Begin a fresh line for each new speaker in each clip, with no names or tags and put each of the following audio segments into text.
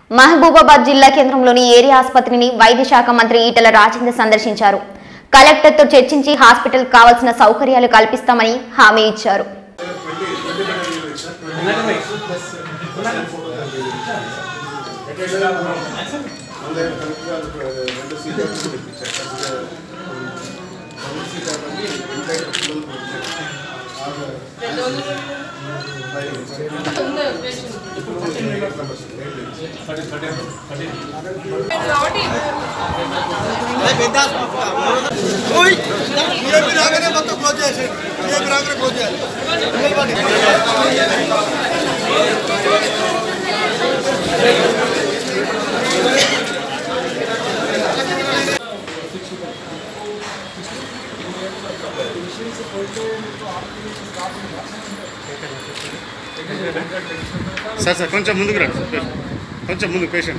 మహబూబాబాద్ జిల్లా కేంద్రంలోని ఏరియా ఆసుపత్రిని వైద్య శాఖ మంత్రి ఈటెల రాజేందర్ సందర్శించారు. కలెక్టర్తో చర్చించి హాస్పిటల్ కావాల్సిన సౌకర్యాలు కల్పిస్తామని హామీ ఇచ్చారు.
సార్ కొంచెం ముందుకు రండి, కొంచెం ముందు పేషెంట్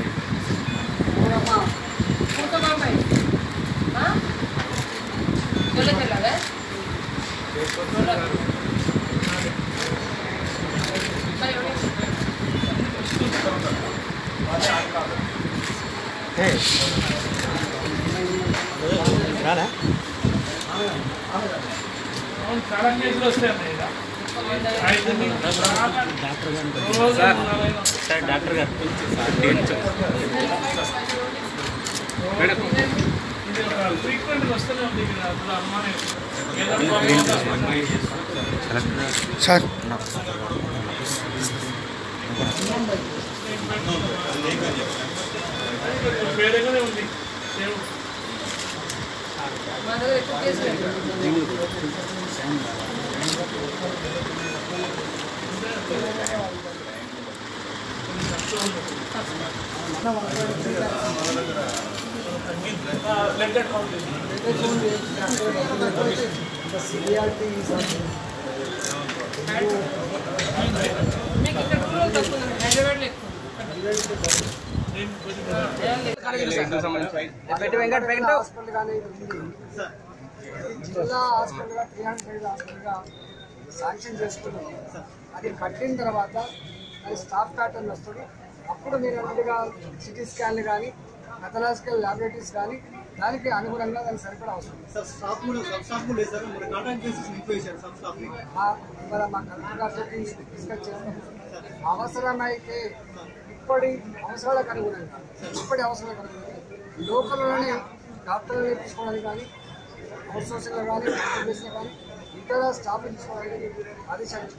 చాలా కేసులు వస్తాయి. డాక్టర్ గారు ఫ్రీక్వెంట్ వస్తూనే ఉంది
సార్.
వేరేగానే ఉంది.
జిల్లా హాస్పిటల్గా 300 హాస్పిటల్గా శాంక్షన్ చేసుకున్నాం. అది కట్టిన తర్వాత అది స్టాఫ్ ప్యాటర్న్ వస్తుంది. అప్పుడు మీరు ముందుగా సిటీ స్కాన్లు కానీ పెథలాజికల్ ల్యాబొరేటరీస్ కానీ దానికి అనుగుణంగా దానికి సరిపడా అవసరం. ఇవాళ మా కలెక్టర్ గారితో డిస్కస్ చేస్తాం. అవసరమైతే ఇప్పటి అవసరాలకు అనుగుణంగా లోకల్లోనే డాక్టర్లు తీసుకోవడానికి కానీ అవుట్సోర్సింగ్లో కానీ ఆఫీస్లో కానీ ఇతర స్టాఫ్ తీసుకోవడానికి ఆదేశాలు.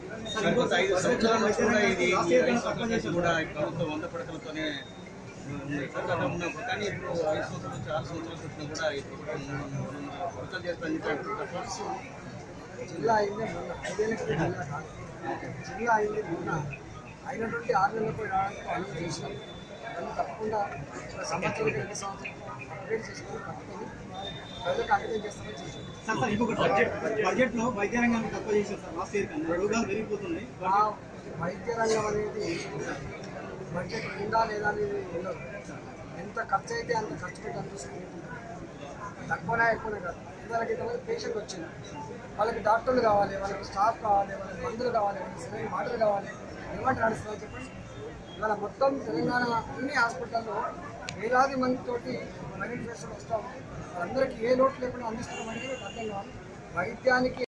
జిల్లా అయిందే మొన్న 5 ఏళ్ళ క్రితం జిల్లా అయింది. మొన్న అయినటువంటి 6 నెలలకు రావడానికి అనుమతి చేసినాం. దాన్ని తప్పకుండా సంవత్సరం 2 సంవత్సరం అప్డేట్ చేసుకుని కట్టుకొని ప్రజలకు అంకితం చేస్తామని చేసాం.
బడ్జెట్లో వైద్య రంగానికి తక్కువ చేశారు సార్. లాస్ట్ ఇయర్ కన్నా రోగాలు పెరిగిపోతున్నాయి.
వైద్య రంగం అనేది బడ్జెట్ ఉందా లేదా అనేది ఉండదు. ఎంత ఖర్చు అయితే అంత ఖర్చు పెట్టి అనిపిస్తుంది. తక్కువనే ఎక్కువనే కాదు. వాళ్ళకి ఇంతమంది పేషెంట్ వచ్చింది, వాళ్ళకి డాక్టర్లు కావాలి, వాళ్ళకి స్టాఫ్ కావాలి, వాళ్ళకి మందులు కావాలి, వాళ్ళకి సరైన మాటలు కావాలి. ఏమంటే నడుస్తుందో చెప్పండి. ఇవాళ మొత్తం తెలంగాణ అన్ని హాస్పిటల్లో వేలాది మందితోటి బెనిఫిషియర్స్ వస్తాము. వాళ్ళందరికీ ఏ లోటు లేకుండా అందిస్తున్నాం అనేది అర్థం కావాలి. వైద్యానికి